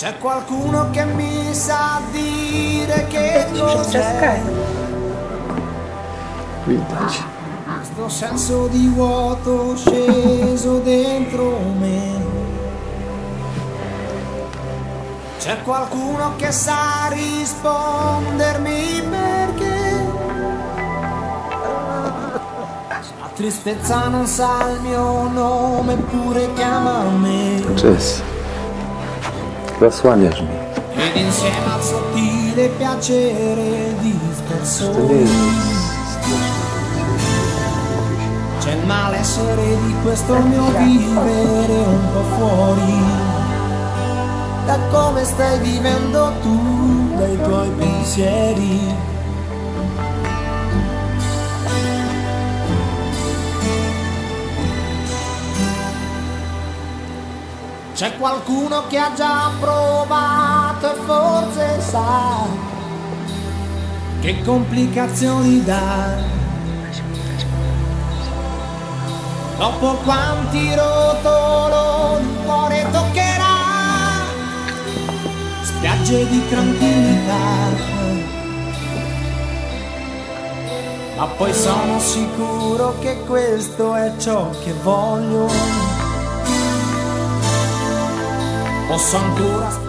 C'è qualcuno che mi sa dire che cos'è questo senso di vuoto sceso dentro me. C'è qualcuno che sa rispondermi perché la tristezza non sa il mio nome eppure chiama me. Cześć. Zasłaniasz mi. Ed insieme al sottile piacere disperso c'è il malessere di questo mio vivere un po' fuori da come stai vivendo tu, dai tuoi pensieri. C'è qualcuno che ha già provato e forse sa che complicazioni dà. Dopo quanti rotoloni il cuore toccherà, spiagge di tranquillità. Ma poi sono sicuro che questo è ciò che voglio. Posso ancora